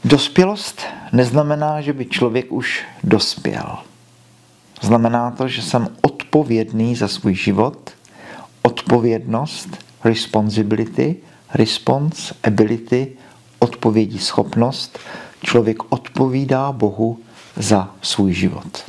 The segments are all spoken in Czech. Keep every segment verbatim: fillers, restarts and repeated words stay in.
Dospělost neznamená, že by člověk už dospěl. Znamená to, že jsem odpovědný za svůj život, odpovědnost, responsibility, response, ability, odpovědí schopnost. Člověk odpovídá Bohu za svůj život.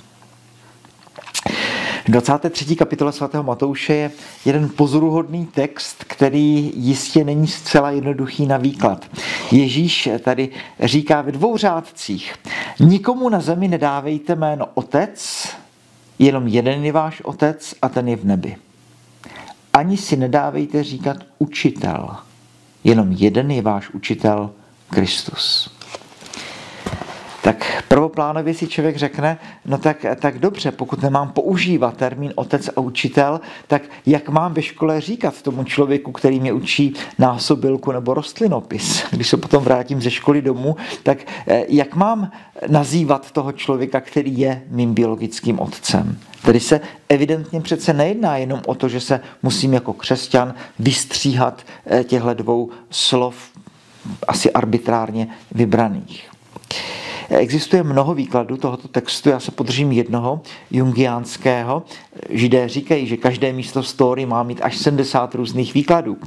V dvacáté třetí kapitole svatého Matouše je jeden pozoruhodný text, který jistě není zcela jednoduchý na výklad. Ježíš tady říká ve dvou řádcích: nikomu na zemi nedávejte jméno Otec, jenom jeden je váš Otec a ten je v nebi. Ani si nedávejte říkat učitel, jenom jeden je váš učitel, Kristus. Tak prvoplánově si člověk řekne, no tak, tak dobře, pokud nemám používat termín otec a učitel, tak jak mám ve škole říkat tomu člověku, který mě učí násobilku nebo rostlinopis? Když se potom vrátím ze školy domů, tak jak mám nazývat toho člověka, který je mým biologickým otcem? Tedy se evidentně přece nejedná jenom o to, že se musím jako křesťan vystříhat těchto dvou slov asi arbitrárně vybraných. Existuje mnoho výkladů tohoto textu, já se podržím jednoho, jungiánského. Židé říkají, že každé místo story má mít až sedmdesát různých výkladů.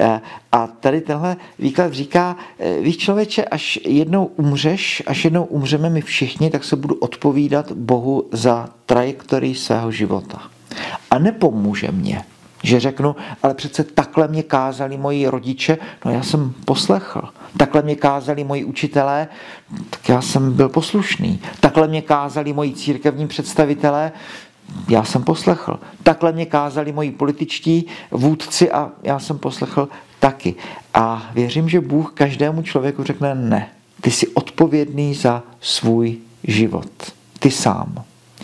A tady tenhle výklad říká, víš člověče, až jednou umřeš, až jednou umřeme my všichni, tak se budu odpovídat Bohu za trajektorii svého života. A nepomůže mě, že řeknu, ale přece takhle mě kázali moji rodiče, no já jsem poslechl. Takhle mě kázali moji učitelé, tak já jsem byl poslušný. Takhle mě kázali moji církevní představitelé, já jsem poslechl. Takhle mě kázali moji političtí vůdci a já jsem poslechl taky. A věřím, že Bůh každému člověku řekne ne. Ty jsi odpovědný za svůj život. Ty sám.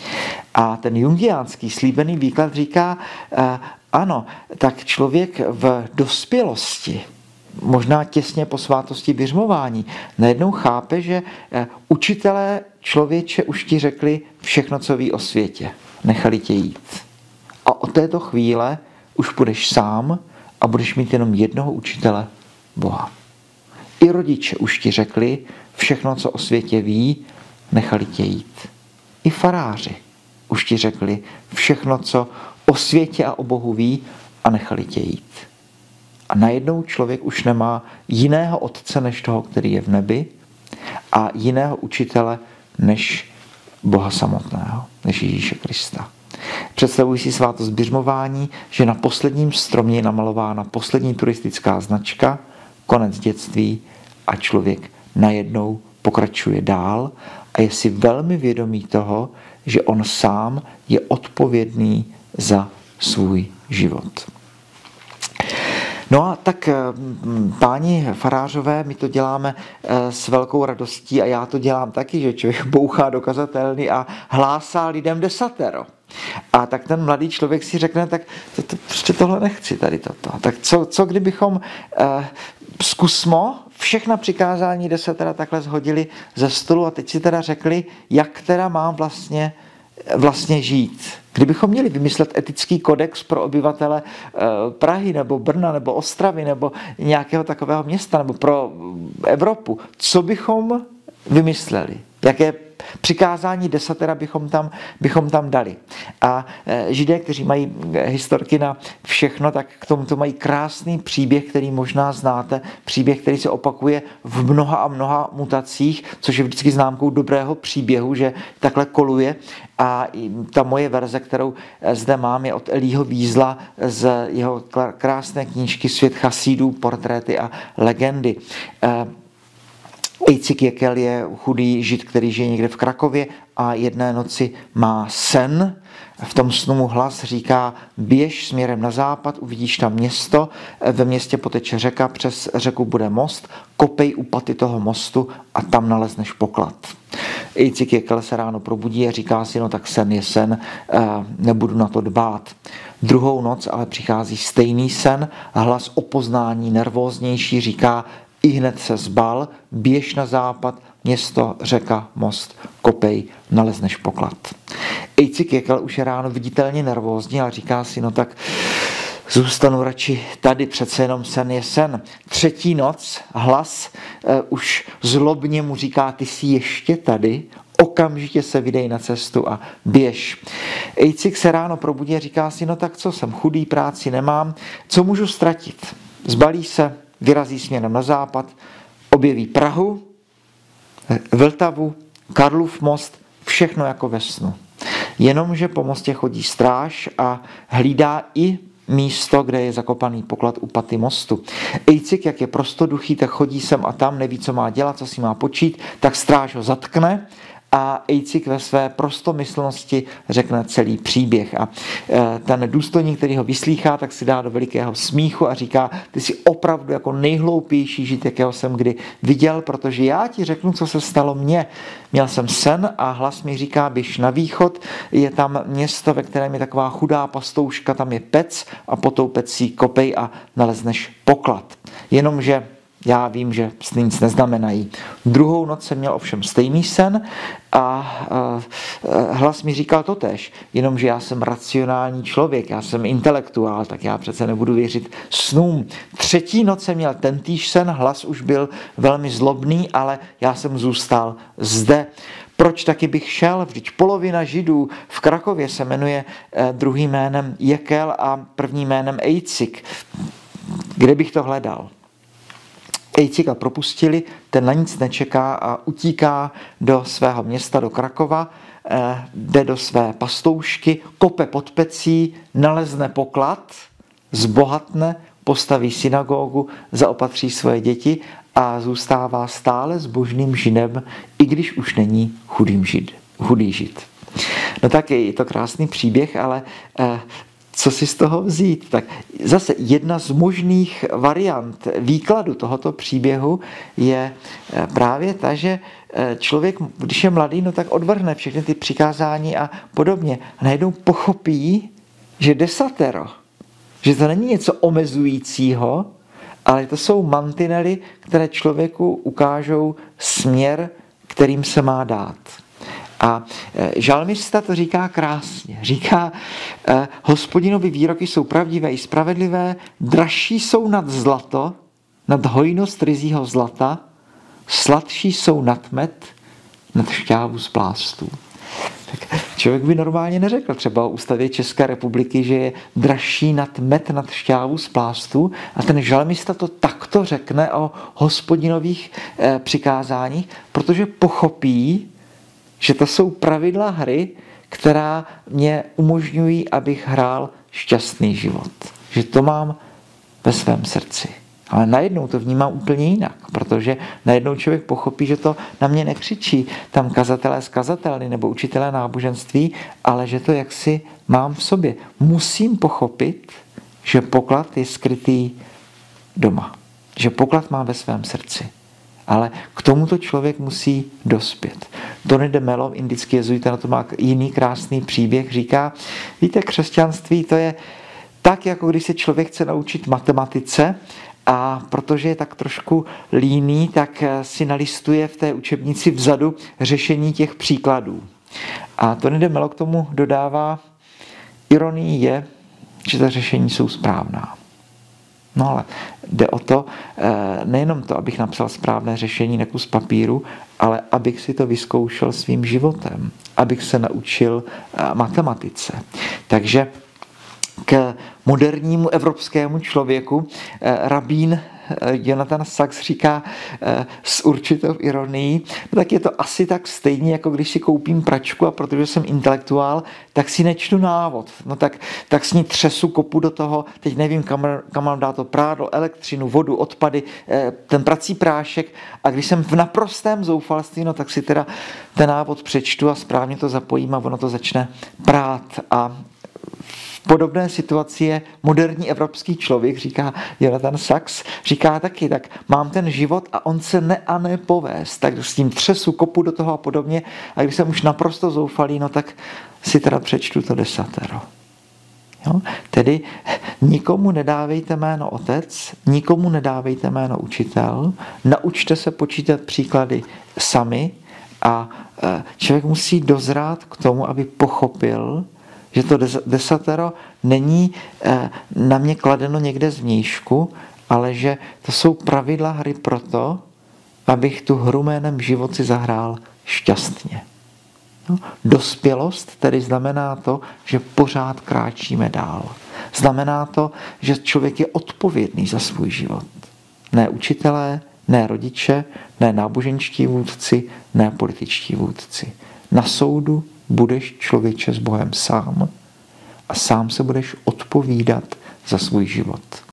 A ten jungiánský slíbený výklad říká, eh, ano, tak člověk v dospělosti, možná těsně po svátosti biřmování, najednou chápe, že učitelé člověče už ti řekli všechno, co ví o světě. Nechali tě jít. A od této chvíle už budeš sám a budeš mít jenom jednoho učitele, Boha. I rodiče už ti řekli všechno, co o světě ví, nechali tě jít. I faráři už ti řekli všechno, co o světě a o Bohu ví a nechali tě jít. A najednou člověk už nemá jiného otce než toho, který je v nebi, a jiného učitele než Boha samotného, než Ježíše Krista. Představuji si svátost biřmování, že na posledním stromě je namalována poslední turistická značka, konec dětství a člověk najednou pokračuje dál a je si velmi vědomý toho, že on sám je odpovědný za svůj život. No a tak páni farářové, my to děláme s velkou radostí a já to dělám taky, že člověk bouchá do kazatelny a hlásá lidem desatero. A tak ten mladý člověk si řekne, tak to, to, prostě tohle nechci tady toto. Tak co, co kdybychom eh, zkusmo všechna přikázání desatera takhle zhodili ze stolu a teď si teda řekli, jak teda mám vlastně vlastně žít. Kdybychom měli vymyslet etický kodex pro obyvatele Prahy nebo Brna nebo Ostravy nebo nějakého takového města nebo pro Evropu, co bychom vymysleli? Jaké přikázání desatera bychom tam, bychom tam dali? A Židé, kteří mají historky na všechno, tak k tomuto mají krásný příběh, který možná znáte. Příběh, který se opakuje v mnoha a mnoha mutacích, což je vždycky známkou dobrého příběhu, že takhle koluje. A ta moje verze, kterou zde mám, je od Elího Vízla z jeho krásné knížky Svět chasídů, portréty a legendy. Ejcik Jekel je chudý žid, který žije někde v Krakově a jedné noci má sen. V tom snu mu hlas říká, běž směrem na západ, uvidíš tam město, ve městě poteče řeka, přes řeku bude most, kopej u paty toho mostu a tam nalezneš poklad. Ejcik Jekel se ráno probudí a říká si, no tak sen je sen, nebudu na to dbát. Druhou noc ale přichází stejný sen a hlas o poznání nervóznější říká, i hned se zbal, běž na západ, město, řeka, most, kopej, nalezneš poklad. Ejcik Jekel už je ráno viditelně nervózní, ale říká si, no tak Zůstanu radši tady, přece jenom sen je sen. Třetí noc, hlas uh, už zlobně mu říká, ty jsi ještě tady, okamžitě se vydej na cestu a běž. Ejcik se ráno probudí a říká si, no tak co, jsem chudý, práci nemám, co můžu ztratit? Zbalí se, vyrazí směrem na západ, objeví Prahu, Vltavu, Karlův most, všechno jako ve snu. Jenomže po mostě chodí stráž a hlídá i místo, kde je zakopaný poklad u paty mostu. Ejcik, jak je prostoduchý, tak chodí sem a tam, neví, co má dělat, co si má počít, tak stráž ho zatkne a Ejcik ve své prostomyslnosti řekne celý příběh. A ten důstojník, který ho vyslýchá, tak si dá do velikého smíchu a říká, ty jsi opravdu jako nejhloupější žid, jakého jsem kdy viděl, protože já ti řeknu, co se stalo mně. Měl jsem sen a hlas mi říká, běž na východ, je tam město, ve kterém je taková chudá pastouška, tam je pec a po tou pecí kopej a nalezneš poklad. Jenomže já vím, že sny nic neznamenají. Druhou noc jsem měl ovšem stejný sen a hlas mi říkal totéž, jenomže já jsem racionální člověk, já jsem intelektuál, tak já přece nebudu věřit snům. Třetí noc jsem měl tentýž sen, hlas už byl velmi zlobný, ale já jsem zůstal zde. Proč taky bych šel? Vždyť polovina Židů v Krakově se jmenuje druhým jménem Jekel a prvním jménem Ejcik. Kde bych to hledal? Ejcika propustili, ten na nic nečeká a utíká do svého města, do Krakova, jde do své pastoušky, kope pod pecí, nalezne poklad, zbohatne, postaví synagogu, zaopatří svoje děti a zůstává stále zbožným Židem, i když už není chudým žid, chudý žid. No tak je to krásný příběh, ale co si z toho vzít? Tak zase jedna z možných variant výkladu tohoto příběhu je právě ta, že člověk, když je mladý, no tak odvrhne všechny ty přikázání a podobně. A najednou pochopí, že desatero, že to není něco omezujícího, ale to jsou mantinely, které člověku ukážou směr, kterým se má dát. A žalmista to říká krásně. Říká, Hospodinovi výroky jsou pravdivé i spravedlivé, dražší jsou nad zlato, nad hojnost ryzího zlata, sladší jsou nad med, nad šťávu z plástů. Tak člověk by normálně neřekl třeba o ústavě České republiky, že je dražší nad med, nad šťávu z plástů, a ten žalmista to takto řekne o Hospodinových eh, přikázáních, protože pochopí, že to jsou pravidla hry, která mě umožňují, abych hrál šťastný život. Že to mám ve svém srdci. Ale najednou to vnímám úplně jinak, protože najednou člověk pochopí, že to na mě nekřičí tam kazatelé z kazatelny nebo učitelé náboženství, ale že to jaksi mám v sobě. Musím pochopit, že poklad je skrytý doma. Že poklad mám ve svém srdci. Ale k tomuto člověk musí dospět. Tony de Mello, indický jezuita, na to má jiný krásný příběh, říká, víte, křesťanství to je tak, jako když se člověk chce naučit matematice, a protože je tak trošku líný, tak si nalistuje v té učebnici vzadu řešení těch příkladů. A Tony de Mello k tomu dodává, ironií je, že ta řešení jsou správná. No ale jde o to, nejenom to, abych napsal správné řešení na kus papíru, ale abych si to vyzkoušel svým životem, abych se naučil matematice. Takže k modernímu evropskému člověku rabín Jonathan Sachs říká s určitou ironií, no tak je to asi tak stejně, jako když si koupím pračku a protože jsem intelektuál, tak si nečtu návod. No tak, tak s ní třesu, kopu do toho, teď nevím, kam, kam mám dát to prádlo, elektřinu, vodu, odpady, ten prací prášek, a když jsem v naprostém zoufalství, no tak si teda ten návod přečtu a správně to zapojím a ono to začne prát. A v podobné situaci je moderní evropský člověk, říká Jonathan Sachs, říká taky, tak mám ten život a on se ne a ne povést, tak s tím třesu, kopu do toho a podobně, a když jsem už naprosto zoufalý, no tak si teda přečtu to desatero. Jo? Tedy nikomu nedávejte jméno otec, nikomu nedávejte jméno učitel, naučte se počítat příklady sami a člověk musí dozrát k tomu, aby pochopil, Že to desatero není na mě kladeno někde zvnějšku, ale že to jsou pravidla hry proto, abych tu hru jménem život si zahrál šťastně. No, dospělost tedy znamená to, že pořád kráčíme dál. Znamená to, že člověk je odpovědný za svůj život. Ne učitelé, ne rodiče, ne náboženští vůdci, ne političtí vůdci. Na soudu budeš člověče s Bohem sám a sám se budeš odpovídat za svůj život.